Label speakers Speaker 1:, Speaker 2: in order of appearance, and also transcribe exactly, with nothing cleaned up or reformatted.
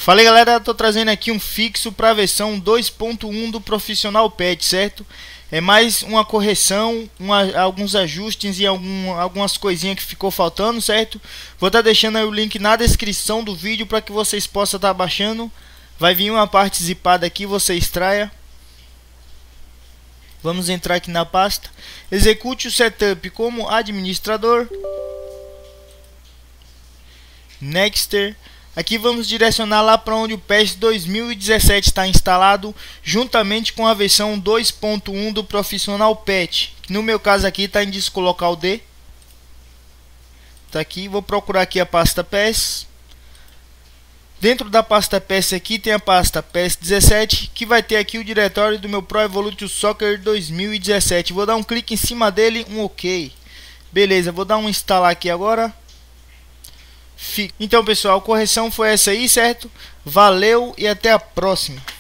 Speaker 1: Fala aí, galera, tô trazendo aqui um fixo para a versão dois ponto um do Profissional Pet, certo? É mais uma correção, uma, alguns ajustes e algum, algumas coisinhas que ficou faltando, certo? Vou estar tá deixando aí o link na descrição do vídeo para que vocês possam estar tá baixando. Vai vir uma parte zipada aqui, você extraia. Vamos entrar aqui na pasta. Execute o setup como administrador. Nexter. Aqui vamos direcionar lá para onde o patch dois mil e dezessete está instalado, juntamente com a versão dois ponto um do Profissional Pet. No meu caso aqui está em disco local D. Tá aqui, vou procurar aqui a pasta P E S. Dentro da pasta P E S aqui tem a pasta P E S dezessete, que vai ter aqui o diretório do meu Pro Evolution Soccer dois mil e dezessete. Vou dar um clique em cima dele, um OK. Beleza, vou dar um instalar aqui agora. Então, pessoal, a correção foi essa aí, certo? Valeu e até a próxima.